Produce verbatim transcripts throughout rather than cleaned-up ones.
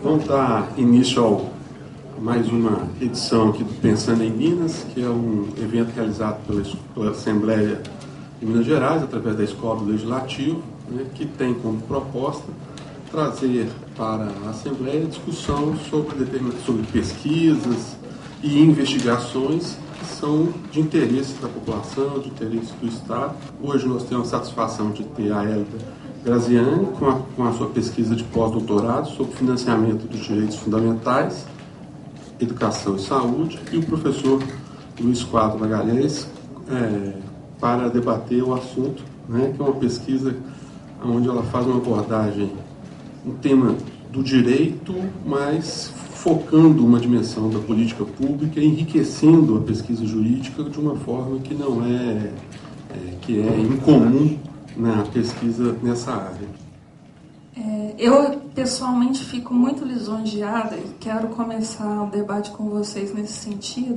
Vamos dar início ao mais uma edição aqui do Pensando em Minas, que é um evento realizado pela, pela Assembleia de Minas Gerais, através da Escola do Legislativo, né, que tem como proposta trazer para a Assembleia discussão sobre, sobre pesquisas e investigações que são de interesse da população, de interesse do Estado. Hoje nós temos a satisfação de ter a Elda Graziani com a, com a sua pesquisa de pós-doutorado sobre financiamento dos direitos fundamentais, educação e saúde, e o professor Luiz Quadros Magalhães é, para debater o assunto, né, que é uma pesquisa onde ela faz uma abordagem, um tema do direito, mas focando uma dimensão da política pública, enriquecendo a pesquisa jurídica de uma forma que não é, é que é incomum na pesquisa nessa área. É, eu, pessoalmente, fico muito lisonjeada e quero começar o debate com vocês nesse sentido,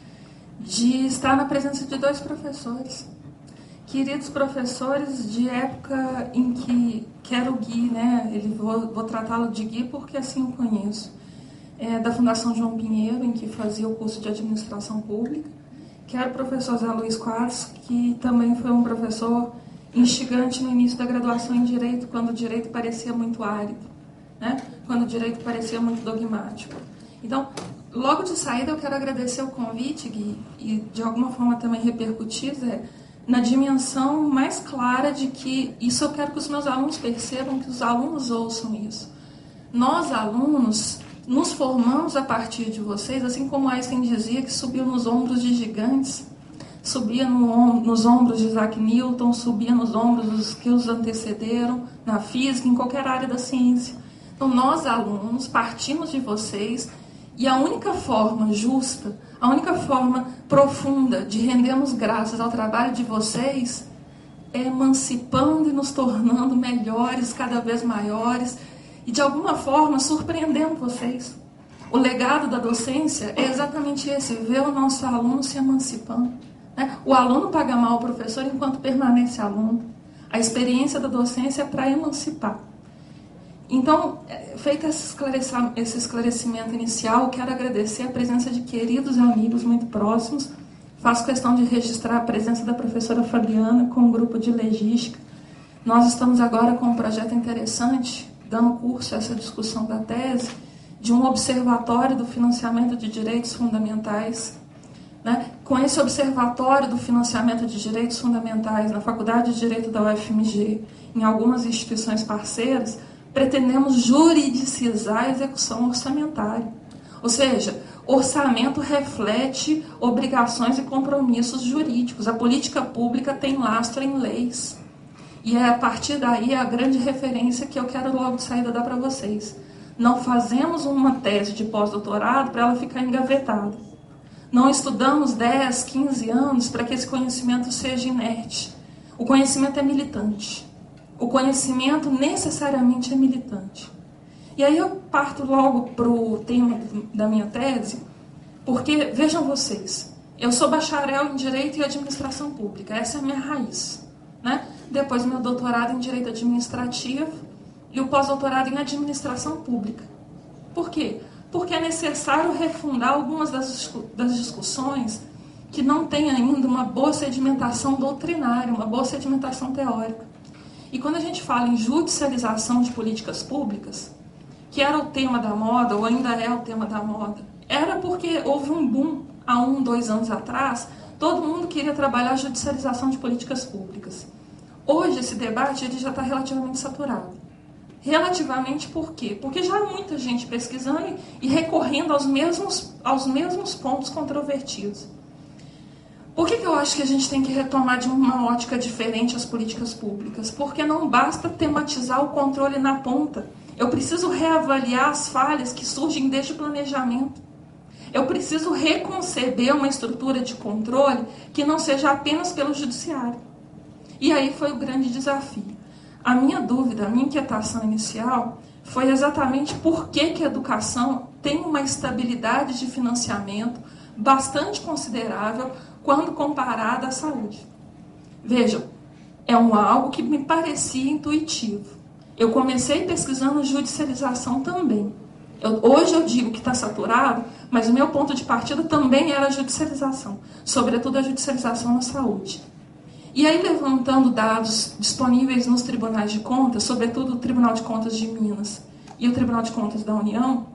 de estar na presença de dois professores, queridos professores de época em que, que era o Gui, né? Ele, vou, vou tratá-lo de Gui porque assim o conheço, é, da Fundação João Pinheiro, em que fazia o curso de Administração Pública, que era o professor Zé Luiz Quadros, que também foi um professor instigante no início da graduação em Direito, quando o Direito parecia muito árido, né? Quando o Direito parecia muito dogmático. Então, logo de saída, eu quero agradecer o convite, Gui, e de alguma forma também repercutir, Zé, na dimensão mais clara de que isso eu quero que os meus alunos percebam, que os alunos ouçam isso. Nós, alunos, nos formamos a partir de vocês, assim como Einstein dizia que subiu nos ombros de gigantes, subia no, nos ombros de Isaac Newton, subia nos ombros dos que os antecederam, na física, em qualquer área da ciência. Então, nós, alunos, partimos de vocês, e a única forma justa, a única forma profunda de rendermos graças ao trabalho de vocês é emancipando e nos tornando melhores, cada vez maiores, e de alguma forma surpreendendo vocês. O legado da docência é exatamente esse, ver o nosso aluno se emancipando. O aluno paga mal ao professor enquanto permanece aluno. A experiência da docência é para emancipar. Então, feito esse esclarecimento inicial, quero agradecer a presença de queridos amigos muito próximos. Faço questão de registrar a presença da professora Fabiana com o grupo de Legística. Nós estamos agora com um projeto interessante, dando curso a essa discussão da tese, de um observatório do financiamento de direitos fundamentais. Né? Com esse observatório do financiamento de direitos fundamentais na Faculdade de Direito da U F M G, em algumas instituições parceiras, pretendemos juridicizar a execução orçamentária. Ou seja, orçamento reflete obrigações e compromissos jurídicos. A política pública tem lastro em leis. E é a partir daí a grande referência que eu quero logo de saída dar para vocês. Não fazemos uma tese de pós-doutorado para ela ficar engavetada. Não estudamos dez, quinze anos para que esse conhecimento seja inerte. O conhecimento é militante. O conhecimento necessariamente é militante. E aí eu parto logo para o tema da minha tese, porque, vejam vocês, eu sou bacharel em Direito e Administração Pública, essa é a minha raiz. Né? Depois meu doutorado em Direito Administrativo e o pós-doutorado em Administração Pública. Por quê? Porque é necessário refundar algumas das, das discussões que não têm ainda uma boa sedimentação doutrinária, uma boa sedimentação teórica. E quando a gente fala em judicialização de políticas públicas, que era o tema da moda, ou ainda é o tema da moda, era porque houve um boom há um, dois anos atrás, todo mundo queria trabalhar a judicialização de políticas públicas. Hoje esse debate ele já está relativamente saturado. Relativamente por quê? Porque já há muita gente pesquisando e recorrendo aos mesmos, aos mesmos pontos controvertidos. Por que que eu acho que a gente tem que retomar de uma ótica diferente as políticas públicas? Porque não basta tematizar o controle na ponta. Eu preciso reavaliar as falhas que surgem desde o planejamento. Eu preciso reconceber uma estrutura de controle que não seja apenas pelo judiciário. E aí foi o grande desafio. A minha dúvida, a minha inquietação inicial foi exatamente por que que a educação tem uma estabilidade de financiamento bastante considerável quando comparada à saúde. Vejam, é um algo que me parecia intuitivo. Eu comecei pesquisando judicialização também. Eu, hoje eu digo que está saturado, mas o meu ponto de partida também era a judicialização, sobretudo a judicialização na saúde. E aí, levantando dados disponíveis nos tribunais de contas, sobretudo o Tribunal de Contas de Minas e o Tribunal de Contas da União,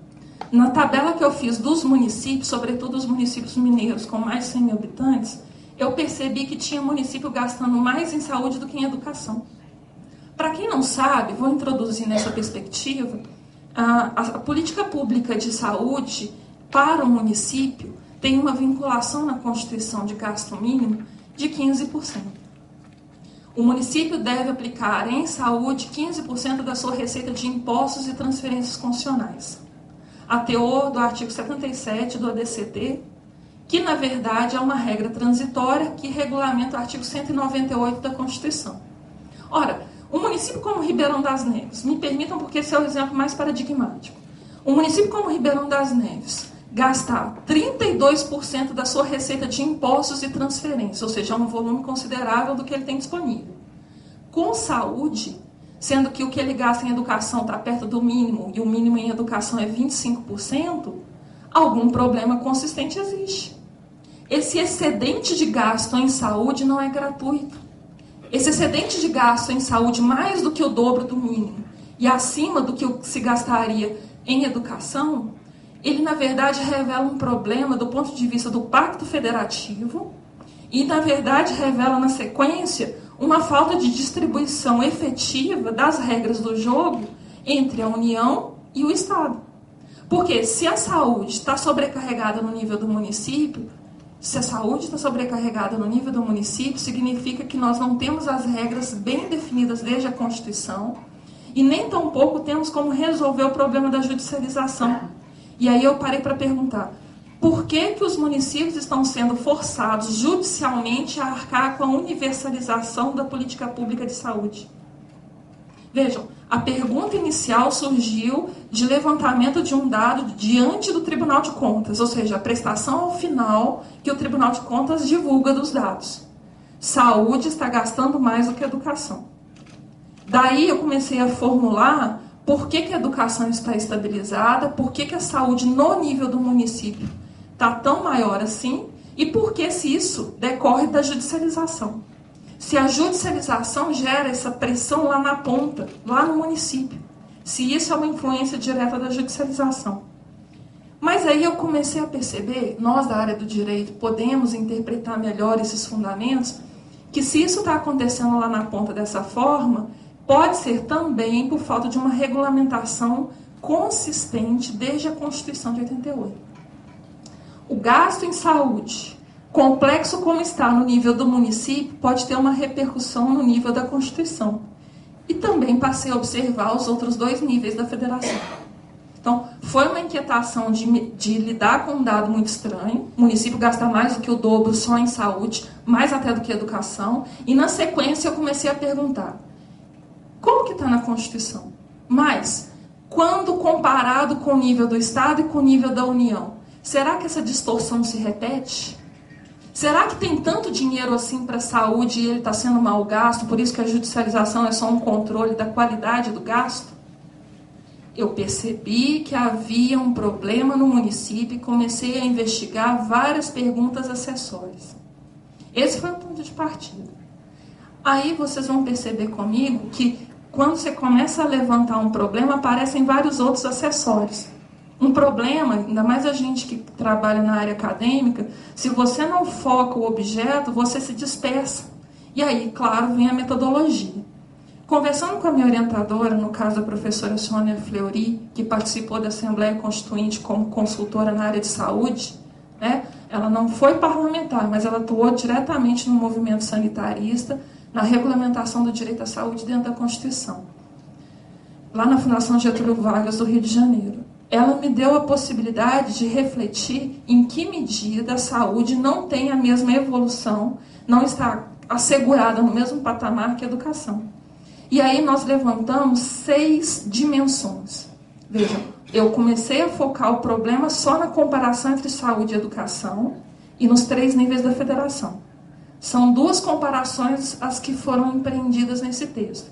na tabela que eu fiz dos municípios, sobretudo os municípios mineiros com mais de cem mil habitantes, eu percebi que tinha município gastando mais em saúde do que em educação. Para quem não sabe, vou introduzir nessa perspectiva, a, a, a política pública de saúde para o município tem uma vinculação na Constituição de gasto mínimo de quinze por cento. O município deve aplicar em saúde quinze por cento da sua receita de impostos e transferências constitucionais. A teor do artigo setenta e sete do A D C T, que na verdade é uma regra transitória que regulamenta o artigo cento e noventa e oito da Constituição. Ora, um município como Ribeirão das Neves, me permitam porque esse é o exemplo mais paradigmático, um município como Ribeirão das Neves gastar trinta e dois por cento da sua receita de impostos e transferências, ou seja, é um volume considerável do que ele tem disponível. Com saúde, sendo que o que ele gasta em educação está perto do mínimo, e o mínimo em educação é vinte e cinco por cento, algum problema consistente existe. Esse excedente de gasto em saúde não é gratuito. Esse excedente de gasto em saúde, mais do que o dobro do mínimo, e acima do que se gastaria em educação, ele, na verdade, revela um problema do ponto de vista do Pacto Federativo e, na verdade, revela, na sequência, uma falta de distribuição efetiva das regras do jogo entre a União e o Estado. Porque se a saúde está sobrecarregada no nível do município, se a saúde está sobrecarregada no nível do município, significa que nós não temos as regras bem definidas desde a Constituição e nem tampouco temos como resolver o problema da judicialização. E aí eu parei para perguntar, por que que os municípios estão sendo forçados judicialmente a arcar com a universalização da política pública de saúde? Vejam, a pergunta inicial surgiu de levantamento de um dado diante do Tribunal de Contas, ou seja, a prestação ao final que o Tribunal de Contas divulga dos dados. Saúde está gastando mais do que educação. Daí eu comecei a formular por que que a educação está estabilizada, por que que a saúde no nível do município está tão maior assim, e por que se isso decorre da judicialização. Se a judicialização gera essa pressão lá na ponta, lá no município, se isso é uma influência direta da judicialização. Mas aí eu comecei a perceber, nós da área do direito podemos interpretar melhor esses fundamentos, que se isso está acontecendo lá na ponta dessa forma, pode ser também por falta de uma regulamentação consistente desde a Constituição de oitenta e oito. O gasto em saúde, complexo como está no nível do município, pode ter uma repercussão no nível da Constituição. E também passei a observar os outros dois níveis da federação. Então, foi uma inquietação de, de lidar com um dado muito estranho, o município gasta mais do que o dobro só em saúde, mais até do que educação, e na sequência eu comecei a perguntar, como que está na Constituição? Mas, quando comparado com o nível do Estado e com o nível da União, será que essa distorção se repete? Será que tem tanto dinheiro assim para a saúde e ele está sendo mal gasto, por isso que a judicialização é só um controle da qualidade do gasto? Eu percebi que havia um problema no município e comecei a investigar várias perguntas acessórias. Esse foi o ponto de partida. Aí vocês vão perceber comigo que quando você começa a levantar um problema, aparecem vários outros acessórios. Um problema, ainda mais a gente que trabalha na área acadêmica, se você não foca o objeto, você se dispersa. E aí, claro, vem a metodologia. Conversando com a minha orientadora, no caso a professora Sônia Fleury, que participou da Assembleia Constituinte como consultora na área de saúde, né? Ela não foi parlamentar, mas ela atuou diretamente no movimento sanitarista, na regulamentação do direito à saúde dentro da Constituição, lá na Fundação Getúlio Vargas do Rio de Janeiro. Ela me deu a possibilidade de refletir em que medida a saúde não tem a mesma evolução, não está assegurada no mesmo patamar que a educação. E aí nós levantamos seis dimensões. Vejam, eu comecei a focar o problema só na comparação entre saúde e educação e nos três níveis da federação. São duas comparações as que foram empreendidas nesse texto.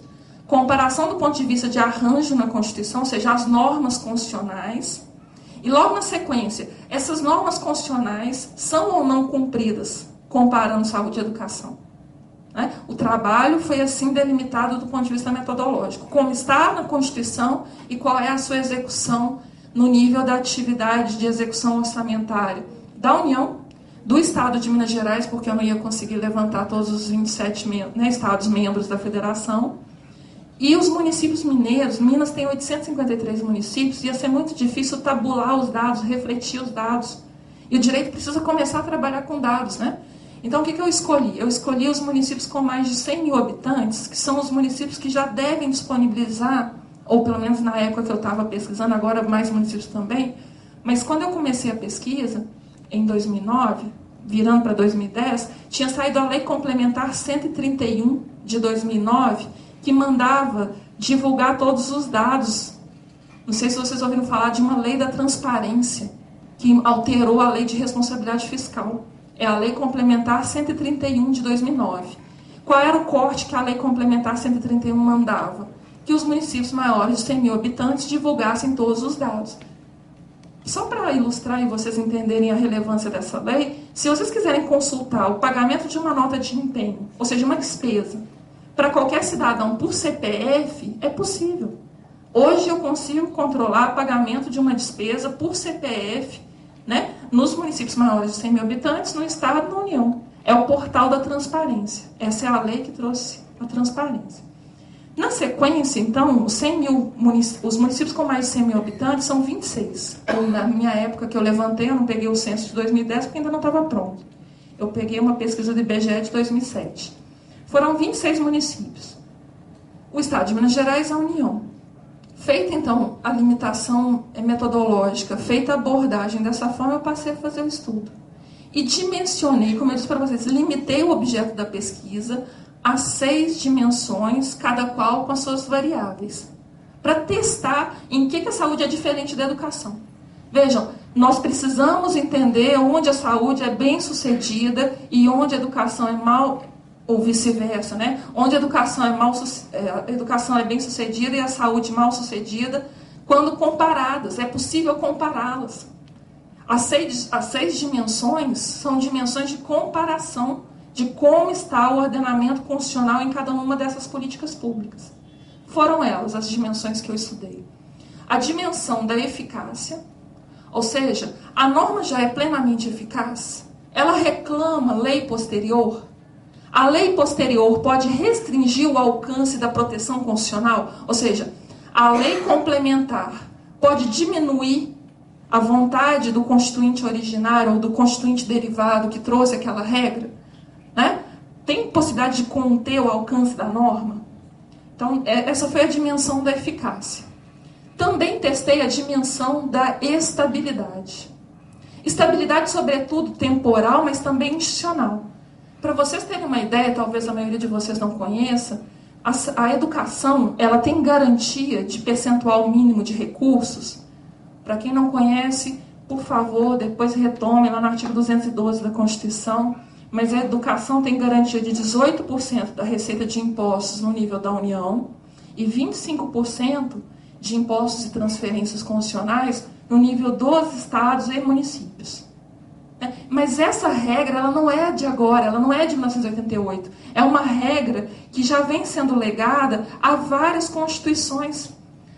comparação do ponto de vista de arranjo na Constituição, ou seja, as normas constitucionais, e logo na sequência, essas normas constitucionais são ou não cumpridas, comparando saúde e educação. Né? O trabalho foi assim delimitado do ponto de vista metodológico, como está na Constituição e qual é a sua execução no nível da atividade de execução orçamentária da União, do Estado de Minas Gerais, porque eu não ia conseguir levantar todos os vinte e sete mem- né, estados membros da federação, e os municípios mineiros. Minas tem oitocentos e cinquenta e três municípios, ia ser muito difícil tabular os dados, refletir os dados. E o direito precisa começar a trabalhar com dados, né? Então, o que, que eu escolhi? Eu escolhi os municípios com mais de cem mil habitantes, que são os municípios que já devem disponibilizar, ou pelo menos na época que eu estava pesquisando, agora mais municípios também, mas quando eu comecei a pesquisa, em dois mil e nove, virando para dois mil e dez, tinha saído a Lei Complementar cento e trinta e um de dois mil e nove, que mandava divulgar todos os dados. Não sei se vocês ouviram falar de uma lei da transparência, que alterou a lei de responsabilidade fiscal. É a Lei Complementar cento e trinta e um de dois mil e nove. Qual era o corte que a Lei Complementar cento e trinta e um mandava? Que os municípios maiores de cem mil habitantes divulgassem todos os dados. Só para ilustrar e vocês entenderem a relevância dessa lei, se vocês quiserem consultar o pagamento de uma nota de empenho, ou seja, uma despesa, para qualquer cidadão por C P F, é possível. Hoje eu consigo controlar o pagamento de uma despesa por C P F, né, nos municípios maiores de cem mil habitantes, no Estado e na União. É o portal da transparência. Essa é a lei que trouxe a transparência. Na sequência, então, os, cem mil munic... os municípios com mais de cem mil habitantes são vinte e seis. Então, na minha época que eu levantei, eu não peguei o censo de dois mil e dez porque ainda não estava pronto. Eu peguei uma pesquisa do I B G E de dois mil e sete. Foram vinte e seis municípios. O Estado de Minas Gerais e a União. Feita, então, a limitação metodológica, feita a abordagem dessa forma, eu passei a fazer o estudo. E dimensionei, como eu disse para vocês, limitei o objeto da pesquisa a seis dimensões, cada qual com as suas variáveis, para testar em que, que a saúde é diferente da educação. Vejam, nós precisamos entender onde a saúde é bem sucedida e onde a educação é mal, ou vice-versa, né? Onde a educação é, mal, a educação é bem sucedida e a saúde mal sucedida, quando comparadas, é possível compará-las. As seis, as seis dimensões são dimensões de comparação de como está o ordenamento constitucional em cada uma dessas políticas públicas. Foram elas as dimensões que eu estudei. A dimensão da eficácia, ou seja, a norma já é plenamente eficaz, ela reclama lei posterior. A lei posterior pode restringir o alcance da proteção constitucional, ou seja, a lei complementar pode diminuir a vontade do constituinte originário ou do constituinte derivado que trouxe aquela regra, né? Tem possibilidade de conter o alcance da norma? Então, essa foi a dimensão da eficácia. Também testei a dimensão da estabilidade. Estabilidade, sobretudo, temporal, mas também institucional. Para vocês terem uma ideia, talvez a maioria de vocês não conheça, a, a educação ela tem garantia de percentual mínimo de recursos. Para quem não conhece, por favor, depois retome lá no artigo duzentos e doze da Constituição, mas a educação tem garantia de dezoito por cento da receita de impostos no nível da União e vinte e cinco por cento de impostos e transferências constitucionais no nível dos estados e municípios. Mas essa regra ela não é de agora, ela não é de mil novecentos e oitenta e oito. É uma regra que já vem sendo legada a várias constituições.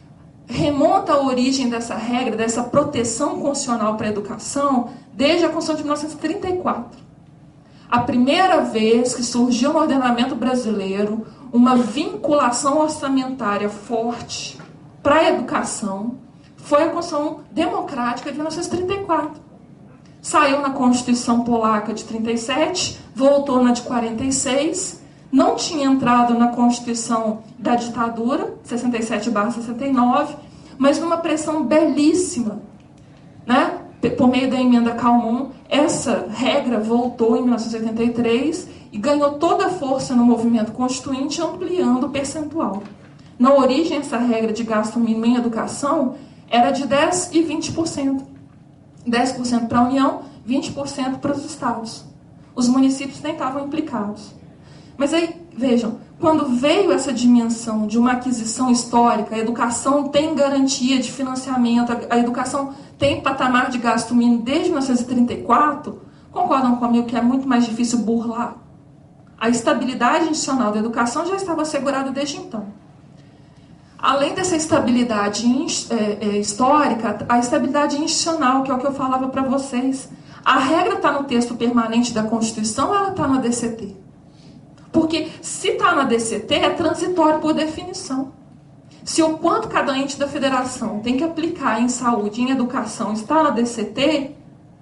Remonta a origem dessa regra, dessa proteção constitucional para a educação, desde a Constituição de mil novecentos e trinta e quatro. A primeira vez que surgiu no ordenamento brasileiro uma vinculação orçamentária forte para a educação foi a Constituição Democrática de mil novecentos e trinta e quatro. Saiu na Constituição Polaca de trinta e sete, voltou na de quarenta e seis, não tinha entrado na Constituição da ditadura, sessenta e sete barra sessenta e nove, mas numa pressão belíssima, né? Por meio da emenda Calmon, essa regra voltou em mil novecentos e oitenta e três e ganhou toda a força no movimento constituinte, ampliando o percentual. Na origem, essa regra de gasto mínimo em educação era de dez por cento e vinte por cento. dez por cento para a União, vinte por cento para os estados. Os municípios nem estavam implicados. Mas aí Vejam, quando veio essa dimensão de uma aquisição histórica, a educação tem garantia de financiamento, a educação tem patamar de gasto mínimo desde mil novecentos e trinta e quatro, concordam comigo que é muito mais difícil burlar? A estabilidade institucional da educação já estava assegurada desde então. Além dessa estabilidade é, é, histórica, a estabilidade institucional, que é o que eu falava para vocês. A regra está no texto permanente da Constituição ou ela está na D C T? Porque se está na D C T, é transitório por definição. Se o quanto cada ente da federação tem que aplicar em saúde, em educação, está na D C T,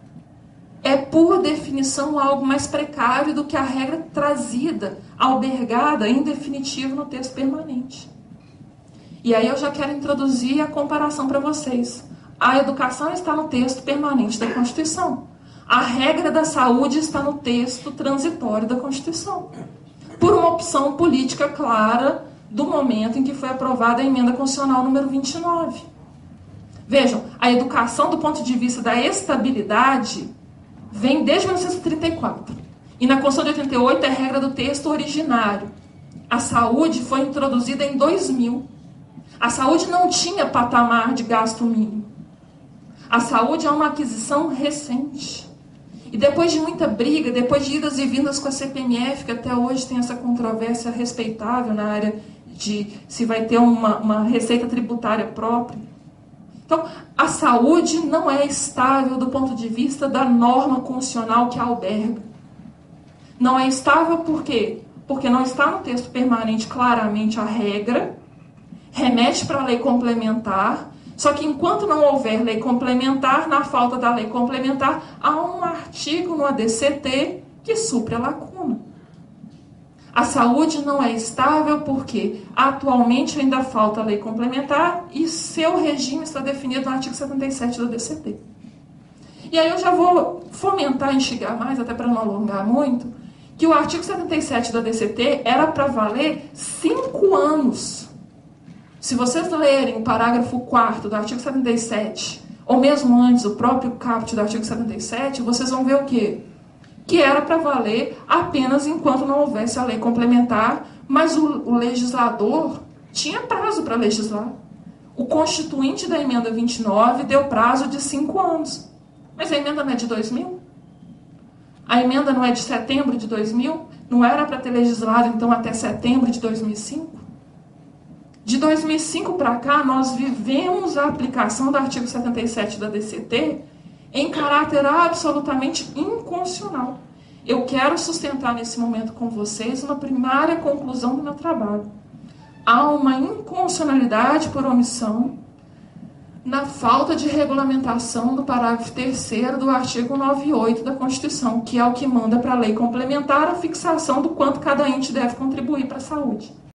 é por definição algo mais precário do que a regra trazida, albergada em definitivo no texto permanente. E aí eu já quero introduzir a comparação para vocês. A educação está no texto permanente da Constituição. A regra da saúde está no texto transitório da Constituição. Por uma opção política clara do momento em que foi aprovada a emenda constitucional número vinte e nove. Vejam, a educação do ponto de vista da estabilidade vem desde mil novecentos e trinta e quatro. E na Constituição de oitenta e oito é regra do texto originário. A saúde foi introduzida em dois mil. A saúde não tinha patamar de gasto mínimo. A saúde é uma aquisição recente. E depois de muita briga, depois de idas e vindas com a C P M F, que até hoje tem essa controvérsia respeitável na área de se vai ter uma, uma receita tributária própria. Então, a saúde não é estável do ponto de vista da norma constitucional que a alberga. Não é estável por quê? Porque não está no texto permanente claramente a regra, remete para a lei complementar, só que enquanto não houver lei complementar, na falta da lei complementar, há um artigo no A D C T que supre a lacuna. A saúde não é estável porque atualmente ainda falta a lei complementar e seu regime está definido no artigo setenta e sete do A D C T. E aí eu já vou fomentar, instigar mais, até para não alongar muito, que o artigo setenta e sete do A D C T era para valer cinco anos. Se vocês lerem o parágrafo quarto do artigo setenta e sete, ou mesmo antes o próprio caput do artigo setenta e sete, vocês vão ver o quê? Que era para valer apenas enquanto não houvesse a lei complementar, mas o, o legislador tinha prazo para legislar. O constituinte da emenda vinte e nove deu prazo de cinco anos. Mas a emenda não é de dois mil? A emenda não é de setembro de dois mil? Não era para ter legislado, então, até setembro de dois mil e cinco? De dois mil e cinco para cá, nós vivemos a aplicação do artigo setenta e sete da D C T em caráter absolutamente inconstitucional. Eu quero sustentar nesse momento com vocês uma primária conclusão do meu trabalho. Há uma inconstitucionalidade por omissão na falta de regulamentação do parágrafo terceiro do artigo noventa e oito da Constituição, que é o que manda para a lei complementar a fixação do quanto cada ente deve contribuir para a saúde.